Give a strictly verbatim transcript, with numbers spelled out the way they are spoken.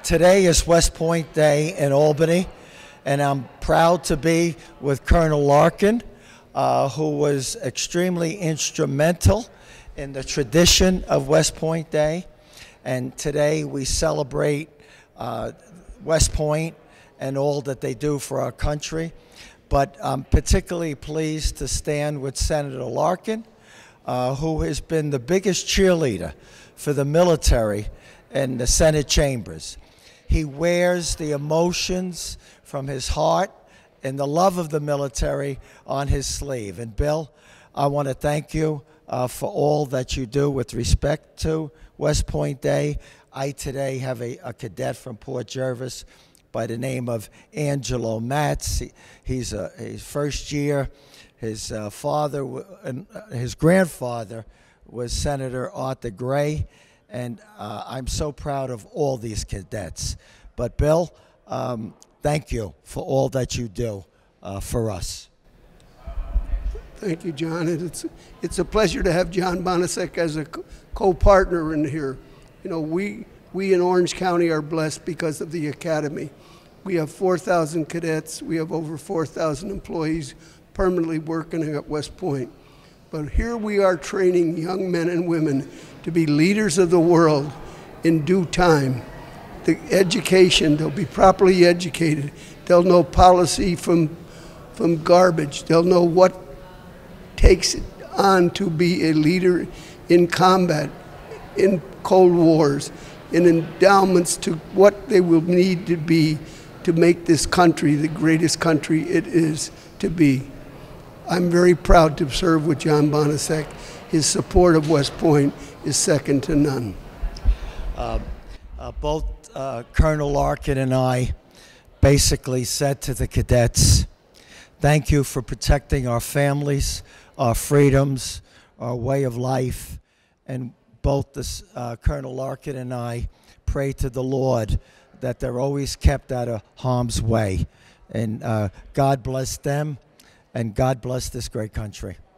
Today is West Point Day in Albany, and I'm proud to be with Colonel Larkin, uh, who was extremely instrumental in the tradition of West Point Day. And today we celebrate uh, West Point and all that they do for our country. But I'm particularly pleased to stand with Senator Larkin, uh, who has been the biggest cheerleader for the military in the Senate chambers. He wears the emotions from his heart and the love of the military on his sleeve. And Bill, I want to thank you uh, for all that you do with respect to West Point Day. I today have a, a cadet from Port Jervis by the name of Angelo Matz. He, he's a his first year. His uh, father and his grandfather was Senator Arthur Gray. And uh, I'm so proud of all these cadets. But Bill, um, thank you for all that you do uh, for us. Thank you, John. It's, it's a pleasure to have John Bonacic as a co-partner in here. You know, we, we in Orange County are blessed because of the Academy. We have four thousand cadets. We have over four thousand employees permanently working at West Point. But here we are training young men and women to be leaders of the world in due time. The education, they'll be properly educated. They'll know policy from, from garbage. They'll know what takes it on to be a leader in combat, in Cold Wars, in endowments to what they will need to be to make this country the greatest country it is to be. I'm very proud to serve with John Bonacic. His support of West Point is second to none. Uh, uh, both uh, Colonel Larkin and I basically said to the cadets, thank you for protecting our families, our freedoms, our way of life. And both this, uh, Colonel Larkin and I pray to the Lord that they're always kept out of harm's way. And uh, God bless them. And God bless this great country.